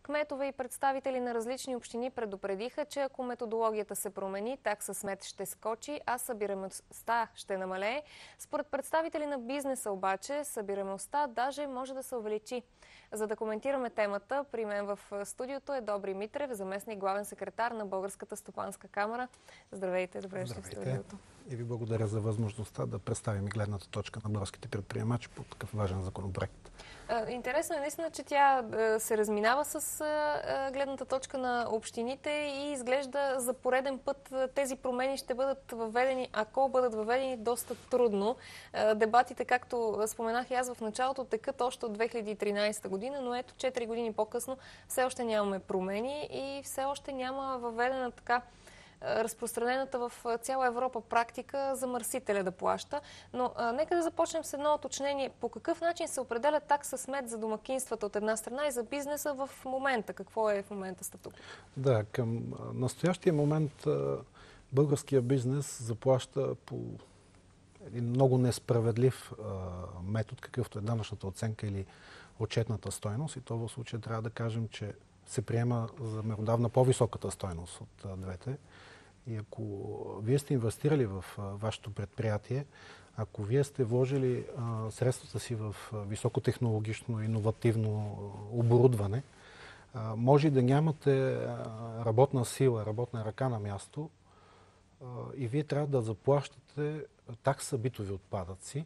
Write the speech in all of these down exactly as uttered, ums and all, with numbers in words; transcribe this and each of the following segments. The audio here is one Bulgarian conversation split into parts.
Кметове и представители на различни общини предупредиха, че ако методологията се промени, такса смет ще скочи, а събираемостта ще намалее. Според представители на бизнеса обаче, събираемостта даже може да се увеличи. За да коментираме темата, при мен в студиото е Добри Митрев, заместник главен секретар на Българската стопанска камара. Здравейте, добре дошли в студиото. И ви благодаря за възможността да представим и гледната точка на българските предприемачи по такъв важен законопроект. Интересно е наистина, че тя се разминава с гледната точка на общините и изглежда за пореден път тези промени ще бъдат въведени, ако бъдат въведени, доста трудно. Дебатите, както споменах и аз в началото, текат още от две хиляди и тринадесета година, но ето четири години по-късно все още нямаме промени и все още няма въведена така разпространената в цяла Европа практика замърсителя да плаща. Но а, нека да започнем с едно уточнение. По какъв начин се определя такса смет за домакинствата от една страна и за бизнеса в момента? Какво е в момента статук? Да, към настоящия момент българския бизнес заплаща по един много несправедлив а, метод, какъвто е данъчната оценка или отчетната стойност. И то в случая трябва да кажем, че се приема за меродавна по-високата стойност от а, двете. И ако вие сте инвестирали в а, вашето предприятие, ако вие сте вложили а, средствата си в а, високотехнологично, иновативно оборудване, а, може да нямате а, работна сила, работна ръка на място а, и вие трябва да заплащате такса битови отпадъци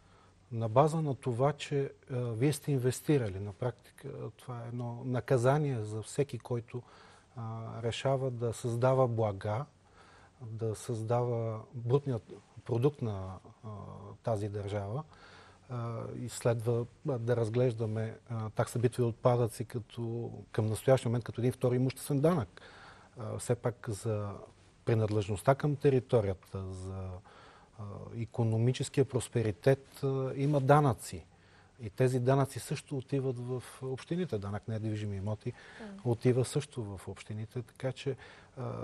на база на това, че а, вие сте инвестирали. На практика това е едно наказание за всеки, който а, решава да създава блага, да създава брутният продукт на а, тази държава а, и следва а, да разглеждаме а, такса битови отпадъци като, към настоящия момент като един втори имуществен данък. А, все пак за принадлежността към територията, за а, икономическия просперитет а, има данъци. И тези данъци също отиват в общините. Данък на недвижими имоти mm. отива също в общините, така че а,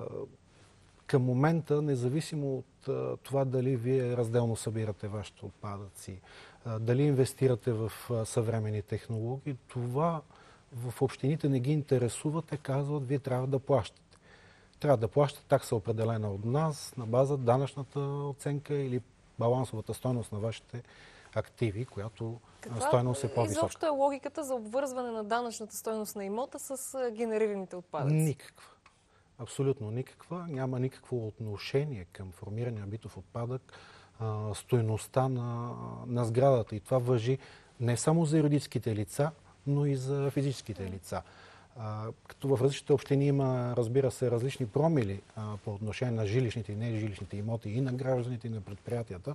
към момента, независимо от а, това дали вие разделно събирате вашите отпадъци, а, дали инвестирате в а, съвременни технологии, това в общините не ги интересува. Те казват, вие трябва да плащате. Трябва да плащате такса определена от нас на база данъчната оценка или балансовата стойност на вашите активи, която Каква стойност е по-висока. Изобщо е логиката за обвързване на данъчната стойност на имота с генерираните отпадъци? Никаква. Абсолютно никаква. Няма никакво отношение към формирания битов отпадък, а, стойността на, на сградата. И това важи не само за юридическите лица, но и за физическите лица. А, като в различните общини има, разбира се, различни промили а, по отношение на жилищните и нежилищните имоти и на гражданите, и на предприятията.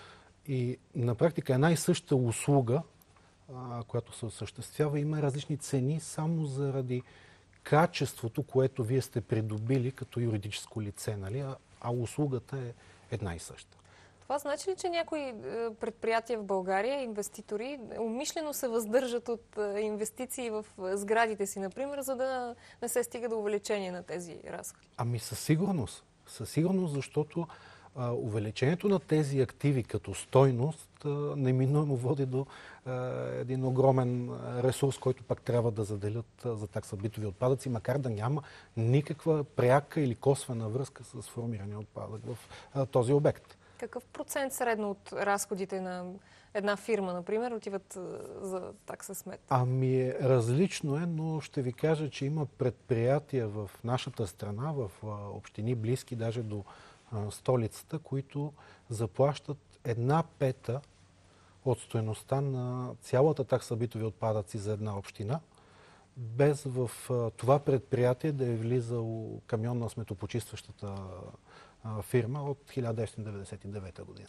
И на практика една и съща услуга, а, която се осъществява, има различни цени само заради качеството, което вие сте придобили като юридическо лице, нали? а, а услугата е една и съща. Това значи ли, че някои предприятия в България, инвеститори, умишлено се въздържат от инвестиции в сградите си, например, за да не се стига до увеличение на тези разходи? Ами със сигурност. Със сигурност, защото а, увеличението на тези активи като стойност а, неминуемо води до а, един огромен ресурс, който пак трябва да заделят а, за такса битови отпадъци, макар да няма никаква пряка или косвена връзка с формирания отпадък в а, този обект. Какъв процент средно от разходите на една фирма, например, отиват за такса смет? Ами различно е, но ще ви кажа, че има предприятия в нашата страна, в общини близки даже до столицата, които заплащат една пета от стойността на цялата такса битови отпадъци за една община, без в това предприятие да е влизал камион на сметопочистващата фирма от хиляда деветстотин деветдесет и девета година.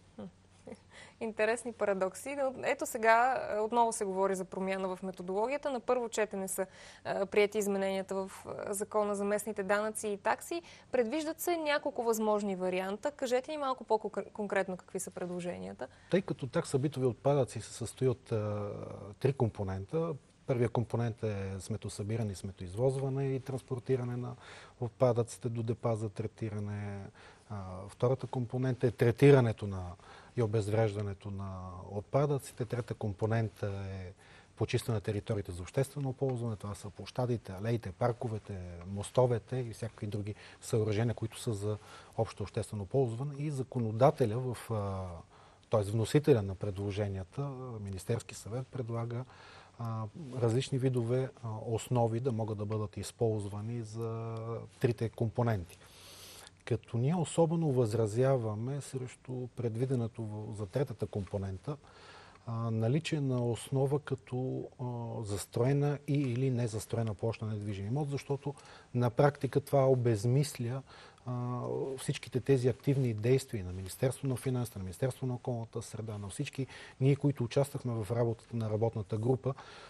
Интересни парадокси. Ето сега отново се говори за промяна в методологията. На първо четене са приети измененията в Закона за местните данъци и такси. Предвиждат се няколко възможни варианта. Кажете ни малко по-конкретно какви са предложенията. Тъй като такса битови отпадъци се състои от а, три компонента. Първият компонент е сметосъбиране, сметоизвозване и транспортиране на отпадъците до депа за третиране. А, втората компонента е третирането на и обезвреждането на отпадъците. Трета компонента е почистване на териториите за обществено ползване. Това са площадите, алеите, парковете, мостовете и всякакви други съоръжения, които са за общо обществено ползване. И законодателя, в, т.е. вносителя на предложенията, Министерски съвет, предлага различни видове основи да могат да бъдат използвани за трите компоненти. Като ние особено възразяваме срещу предвиденото за третата компонента наличие на основа като застроена и или незастроена площ на недвижим имот, защото на практика това обезмисля всичките тези активни действия на Министерство на финансите, на Министерство на околната среда, на всички ние, които участвахме в работата на работната група,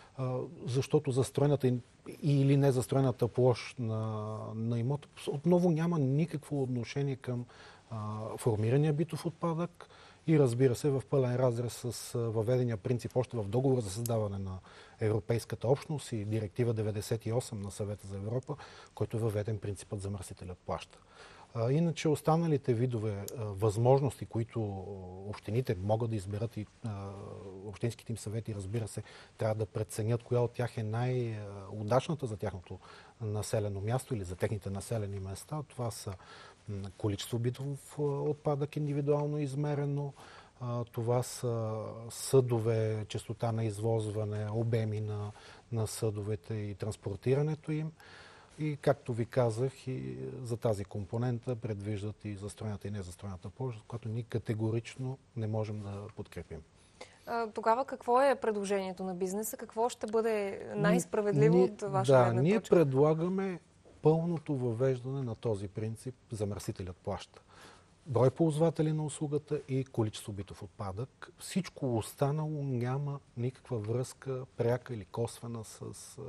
защото застроената и или незастроената площ на, на имот отново няма никакво отношение към а, формирания битов отпадък и разбира се в пълен разрез с въведения принцип още в договора за създаване на Европейската общност и директива деветдесет и осем на Съвета за Европа, който е въведен принципът замърсителят плаща. Иначе останалите видове възможности, които общините могат да изберат и общинските им съвети, разбира се, трябва да преценят коя от тях е най-удачната за тяхното населено място или за техните населени места. Това са количество битов отпадък индивидуално измерено, това са съдове, честота на извозване, обеми на, на съдовете и транспортирането им. И, както ви казах, и за тази компонента предвиждат и застроената и незастроената площ, която ние категорично не можем да подкрепим. Тогава какво е предложението на бизнеса? Какво ще бъде най-справедливо от ваша да, гледна точка? Ние предлагаме пълното въвеждане на този принцип замърсителят плаща. Брой ползватели на услугата и количество битов отпадък. Всичко останало няма никаква връзка, пряка или косвена с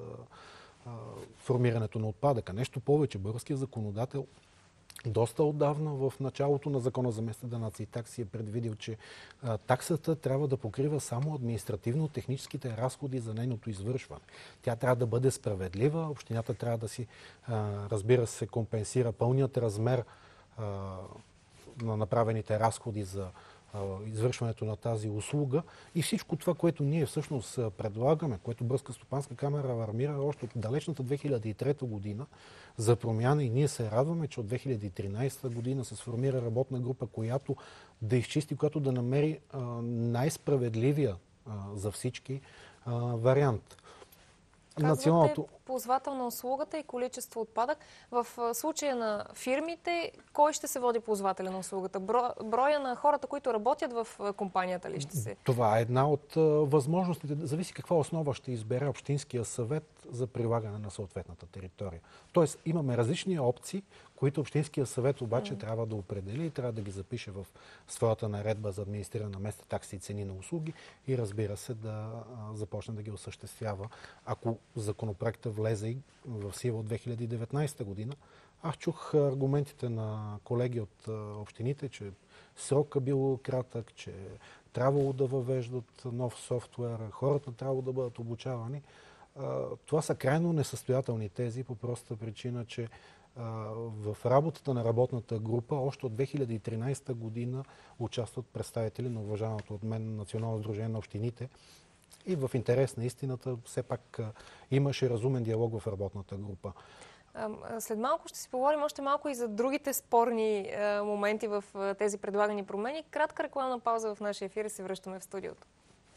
формирането на отпадъка. Нещо повече, българският законодател доста отдавна в началото на Закона за местни данъци и такси е предвидил, че а, таксата трябва да покрива само административно-техническите разходи за нейното извършване. Тя трябва да бъде справедлива, общината трябва да си, а, разбира се, компенсира пълният размер а, на направените разходи за извършването на тази услуга и всичко това, което ние всъщност предлагаме, което Българска стопанска камера алармира още от далечната две хиляди и трета година за промяна и ние се радваме, че от две хиляди и тринадесета година се сформира работна група, която да изчисти, която да намери най-справедливия за всички а, вариант. Казвате Националното... ползвател на услугата и количество отпадък. В случая на фирмите, кой ще се води ползвателя на услугата? Бро... Броя на хората, които работят в компанията ли ще се? Това е една от възможностите. Зависи каква основа ще избере Общинския съвет за прилагане на съответната територия. Тоест имаме различни опции, които Общинския съвет обаче mm. трябва да определи и трябва да ги запише в своята наредба за администриране на местни такси и цени на услуги и разбира се да а, започне да ги осъществява. Ако законопроектът влезе и в сила от две хиляди и деветнадесета година, аз чух аргументите на колеги от а, общините, че срокът бил кратък, че трябвало да въвеждат нов софтуер, хората трябвало да бъдат обучавани. А, това са крайно несъстоятелни тези по простата причина, че в работата на работната група още от две хиляди и тринадесета година участват представители на уважаното от мен Национално сдружение на общините и в интерес на истината все пак имаше разумен диалог в работната група. След малко ще си поговорим още малко и за другите спорни моменти в тези предлагани промени. Кратка рекламна пауза в нашия ефир и се връщаме в студиото.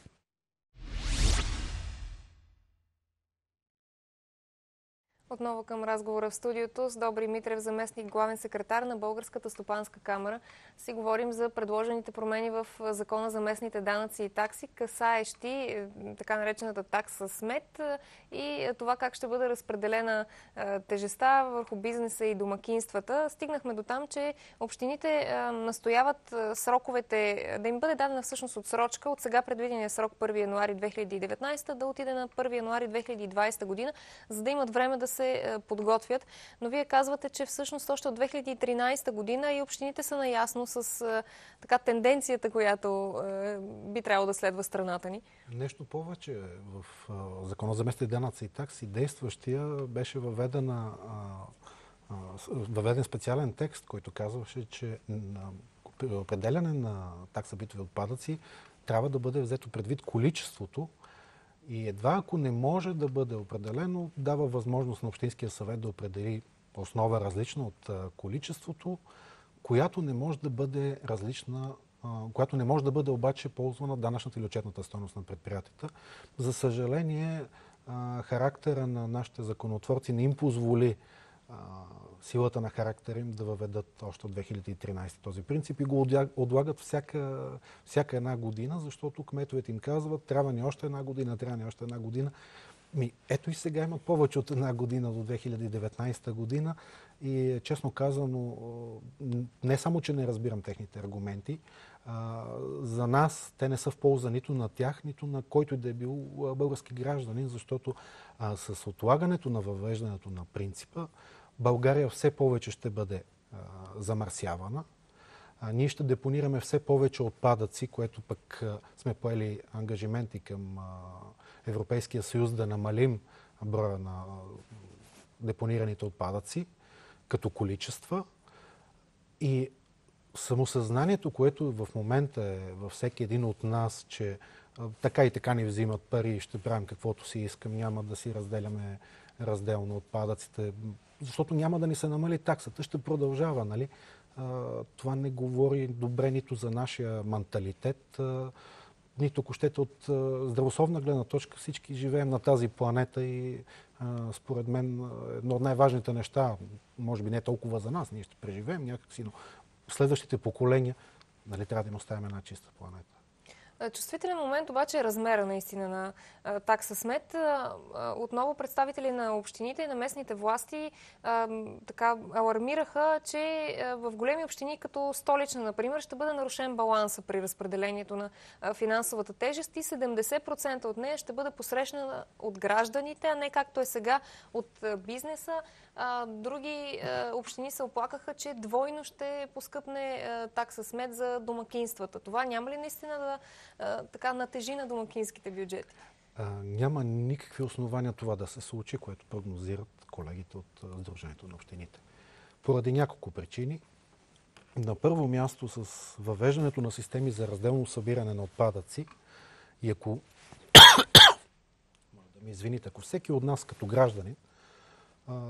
Отново към разговора в студиото с Добри Митрев, заместник главен секретар на Българската стопанска камера. Си говорим за предложените промени в Закона за местните данъци и такси, касаещи така наречената такса смет и това как ще бъде разпределена тежестта върху бизнеса и домакинствата. Стигнахме до там, че общините настояват сроковете да им бъде дадена всъщност отсрочка от сега предвидения срок първи януари две хиляди и деветнадесета да отиде на първи януари две хиляди и двадесета година, за да имат време да се подготвят. Но вие казвате, че всъщност още от две хиляди и тринадесета година и общините са наясно с а, така тенденцията, която а, би трябвало да следва страната ни. Нещо повече. В а, Закона за местни данъци и такси действащия беше въведена, а, а, въведен специален текст, който казваше, че при определяне на такса битови отпадъци трябва да бъде взето предвид количеството И едва ако не може да бъде определено, дава възможност на Общинския съвет да определи основа различна от количеството, която не може да бъде различна, която не може да бъде обаче ползвана данъчната или отчетната стойност на предприятията. За съжаление, характера на нашите законотворци не им позволи силата на характера им да въведат още от две хиляди и тринадесета този принцип и го отлагат всяка, всяка една година, защото кметовете им казват, трябва ни още една година, трябва ни още една година. Ми, ето и сега има повече от една година до две хиляди и деветнадесета година и честно казано, не само, че не разбирам техните аргументи, а, за нас те не са в полза нито на тях, нито на който и да е бил български гражданин, защото а, с отлагането на въвеждането на принципа България все повече ще бъде а, замърсявана. А, ние ще депонираме все повече отпадъци, което пък а, сме поели ангажименти към а, Европейския съюз да намалим броя на депонираните отпадъци като количества. И самосъзнанието, което в момента е във всеки един от нас, че а, така и така ни взимат пари и ще правим каквото си искам, няма да си разделяме разделно отпадъците, защото няма да ни се намали таксата, ще продължава, нали? А, това не говори добре нито за нашия менталитет, а, нито ако щете от а, здравословна гледна точка. Всички живеем на тази планета и а, според мен едно от най-важните неща, може би не толкова за нас, ние ще преживеем някакси, но следващите поколения, нали, трябва да им оставим една чиста планета. Чувствителен момент обаче е размера наистина на а, такса смет. А, отново представители на общините и на местните власти а, така алармираха, че а, в големи общини като Столична, например, ще бъде нарушен баланса при разпределението на а, финансовата тежест и седемдесет процента от нея ще бъде посрещана от гражданите, а не както е сега от а, бизнеса. А, други а, общини се оплакаха, че двойно ще поскъпне а, такса смет за домакинствата. Това няма ли наистина да а, така натежи на домакинските бюджети? А, няма никакви основания това да се случи, което прогнозират колегите от Сдружението на общините. Поради няколко причини. На първо място с въвеждането на системи за разделно събиране на отпадъци и ако да ми извините, ако всеки от нас като гражданин а,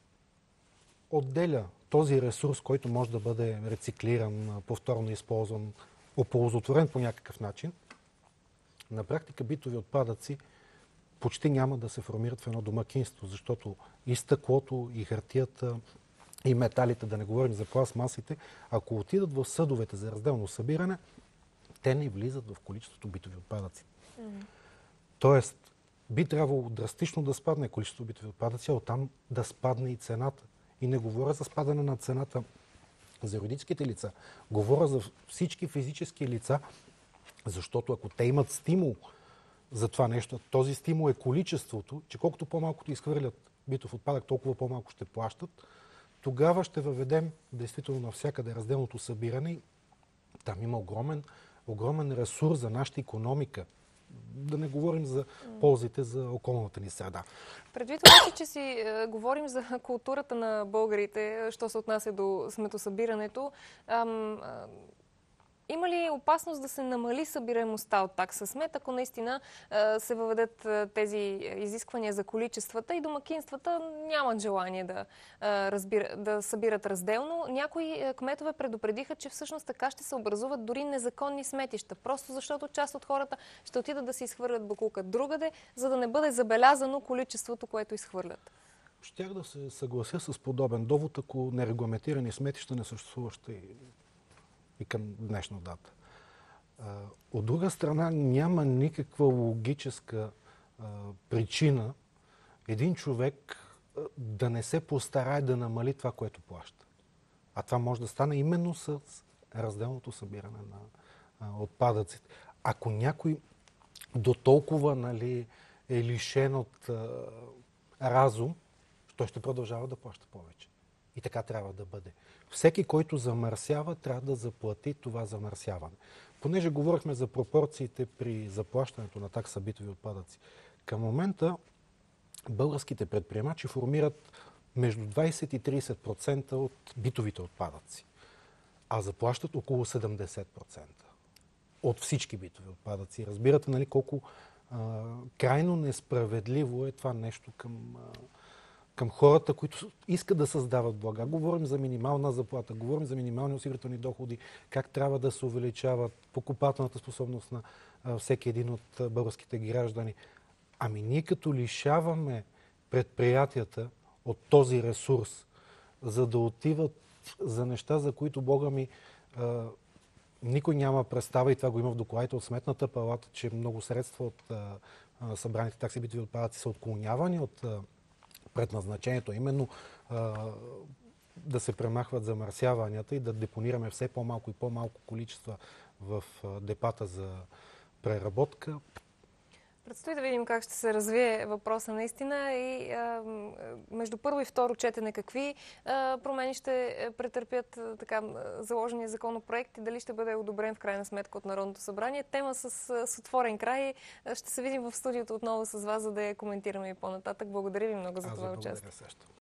отделя този ресурс, който може да бъде рециклиран, повторно използван, оползотворен по някакъв начин, на практика битови отпадъци почти няма да се формират в едно домакинство, защото и стъклото, и хартията, и металите, да не говорим за пластмасите, ако отидат в съдовете за разделно събиране, те не влизат в количеството битови отпадъци. Mm-hmm. Тоест, би трябвало драстично да спадне количеството битови отпадъци, а оттам да спадне и цената. И не говоря за спадане на цената за юридическите лица. Говоря за всички физически лица, защото ако те имат стимул за това нещо, този стимул е количеството, че колкото по-малкото изхвърлят битов отпадък, толкова по-малко ще плащат, тогава ще въведем действително навсякъде разделното събиране. Там има огромен, огромен ресурс за нашата икономика. Да не говорим за ползите за околната ни среда. Предвид обаче, че си е, говорим за културата на българите, що се отнася до сметосъбирането, ам, а, има ли опасност да се намали събираемостта от такса смет, ако наистина а, се въведат а, тези изисквания за количествата и домакинствата нямат желание да, а, разбира, да събират разделно? Някои а, кметове предупредиха, че всъщност така ще се образуват дори незаконни сметища, просто защото част от хората ще отидат да се изхвърлят боклука другаде, за да не бъде забелязано количеството, което изхвърлят. Щях да се съглася с подобен довод, ако нерегламентирани сметища не съществуващи и към днешна дата. От друга страна, няма никаква логическа а, причина един човек а, да не се постарае да намали това, което плаща. А това може да стане именно с разделното събиране на а, отпадъците. Ако някой до толкова, нали, е лишен от а, разум, той ще продължава да плаща повече. И така трябва да бъде. Всеки, който замърсява, трябва да заплати това замърсяване. Понеже говорихме за пропорциите при заплащането на такса битови отпадъци, към момента българските предприемачи формират между двадесет и тридесет процента от битовите отпадъци, а заплащат около седемдесет процента от всички битови отпадъци. Разбирате, нали, колко А, крайно несправедливо е това нещо към, а, към хората, които искат да създават блага. Говорим за минимална заплата, говорим за минимални осигурителни доходи, как трябва да се увеличават покупателната способност на а, всеки един от а, българските граждани. Ами ние като лишаваме предприятията от този ресурс, за да отиват за неща, за които, Бога ми, а, никой няма представа, и това го има в докладите от Сметната палата, че много средства от а, а, събраните такси битови отпадъци са отклонявани от а, предназначението, именно а, да се премахват замърсяванията и да депонираме все по-малко и по-малко количества в а, депата за преработка. Предстои да видим как ще се развие въпроса наистина и а, между първо и второ четене какви а, промени ще претърпят а, така заложения законопроект и дали ще бъде одобрен в крайна сметка от Народното събрание. Тема с, с отворен край. Ще се видим в студиото отново с вас, за да я коментираме и по-нататък. Благодаря ви много за това участие.